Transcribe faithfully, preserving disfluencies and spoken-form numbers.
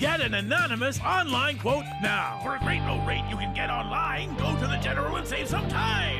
Get an anonymous online quote now. For a great low rate you can get online, go to the General and save some time.